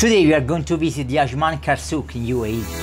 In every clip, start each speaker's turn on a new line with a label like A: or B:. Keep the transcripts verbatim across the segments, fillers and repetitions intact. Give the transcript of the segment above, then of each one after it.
A: Today we are going to visit the Ajman Car Souk in U A E.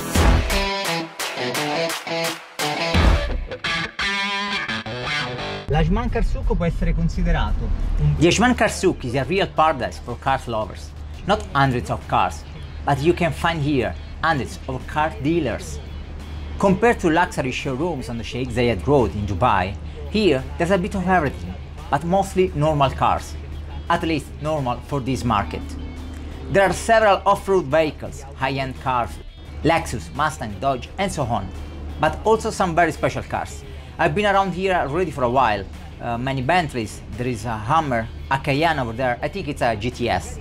A: L'Ajman Car Souk può essere considerato un... The Ajman Car Souk is a real paradise for car lovers. Not hundreds of cars, but you can find here hundreds of car dealers. Compared to luxury showrooms on the Sheikh Zayed Road in Dubai, here there's a bit of everything, but mostly normal cars. At least normal for this market. There are several off-road vehicles, high-end cars, Lexus, Mustang, Dodge and so on, but also some very special cars. I've been around here already for a while, uh, many Bentleys, there is a Hummer, a Cayenne over there, I think it's a G T S.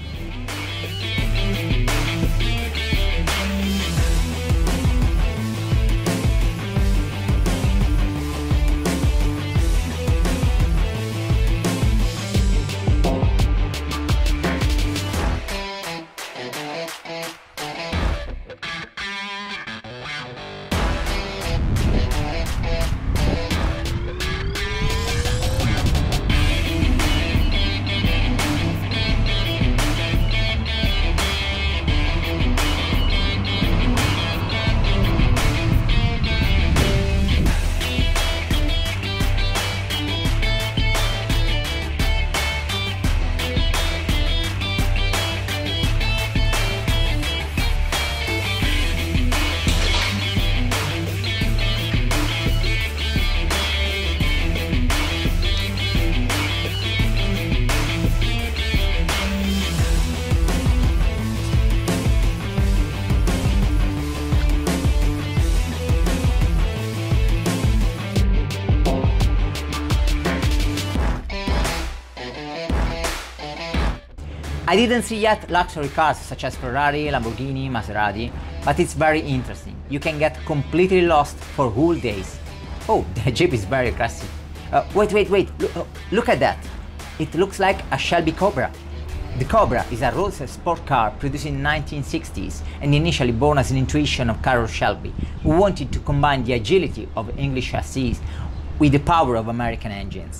A: I didn't see yet luxury cars such as Ferrari, Lamborghini, Maserati, but it's very interesting. You can get completely lost for whole days. Oh, the Jeep is very aggressive. Uh, wait, wait, wait, look, uh, look at that. It looks like a Shelby Cobra. The Cobra is a roadster sport car produced in the nineteen sixties and initially born as an intuition of Carroll Shelby, who wanted to combine the agility of English chassis with the power of American engines.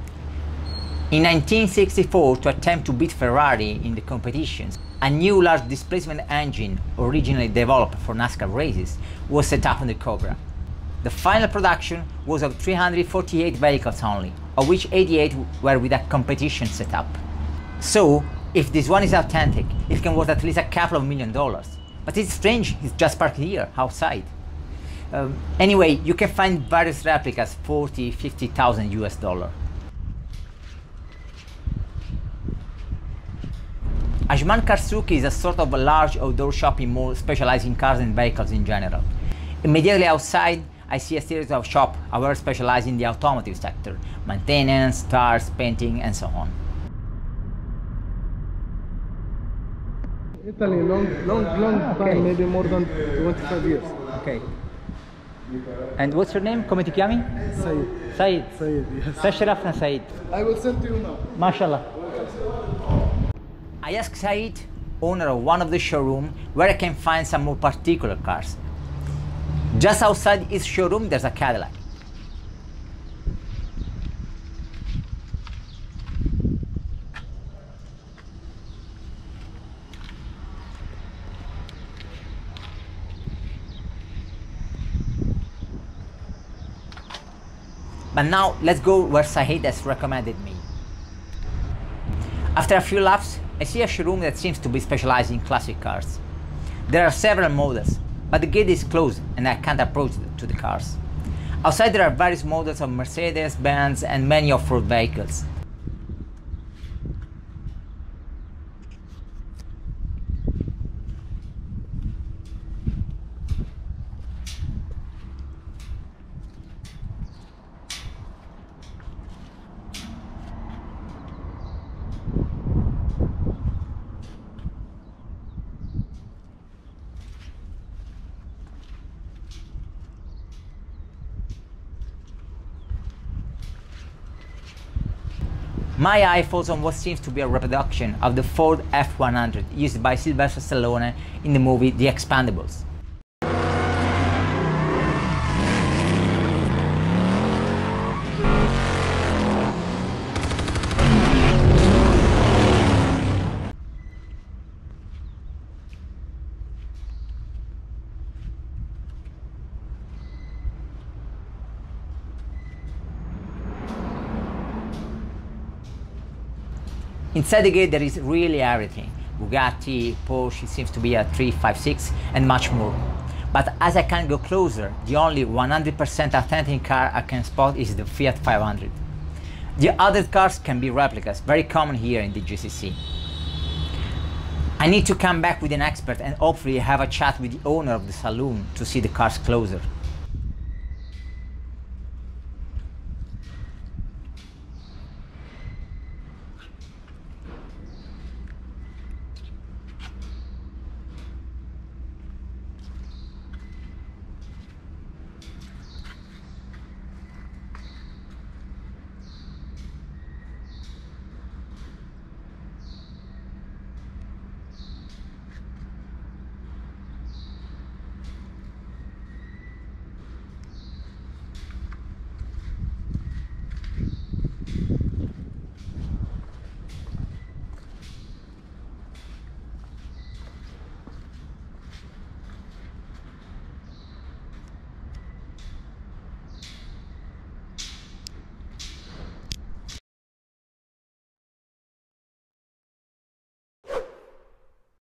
A: In nineteen sixty-four, to attempt to beat Ferrari in the competitions, a new large displacement engine, originally developed for NASCAR races, was set up on the Cobra. The final production was of three hundred forty-eight vehicles only, of which eighty-eight were with a competition setup. So, if this one is authentic, it can worth at least a couple of million dollars. But it's strange, it's just parked here, outside. Um, anyway, you can find various replicas, forty, fifty thousand U S dollar. Ajman Car Souk is a sort of a large outdoor shopping mall specialized in cars and vehicles in general. Immediately outside, I see a series of shops, however specialized in the automotive sector, maintenance, tires, painting and so on.
B: Italy, long, long, long time, okay. Maybe more than twenty-five years.
A: Okay. And what's your name? Come ti chiami?
B: Said.
A: Said.
B: Said, yes.
A: Tashrafna Said.
B: I will send to you now.
A: MashaAllah. I asked Said, owner of one of the showrooms, where I can find some more particular cars. Just outside his showroom there's a Cadillac. But now let's go where Said has recommended me. After a few laps, I see a showroom that seems to be specialized in classic cars. There are several models, but the gate is closed and I can't approach to the cars. Outside there are various models of Mercedes, Benz and many off-road vehicles. My eye falls on what seems to be a reproduction of the Ford F one hundred used by Sylvester Stallone in the movie The Expendables. Inside the gate there is really everything. Bugatti, Porsche, it seems to be a three fifty-six, and much more. But as I can go closer, the only one hundred percent authentic car I can spot is the Fiat five hundred. The other cars can be replicas, very common here in the G C C. I need to come back with an expert and hopefully have a chat with the owner of the saloon to see the cars closer.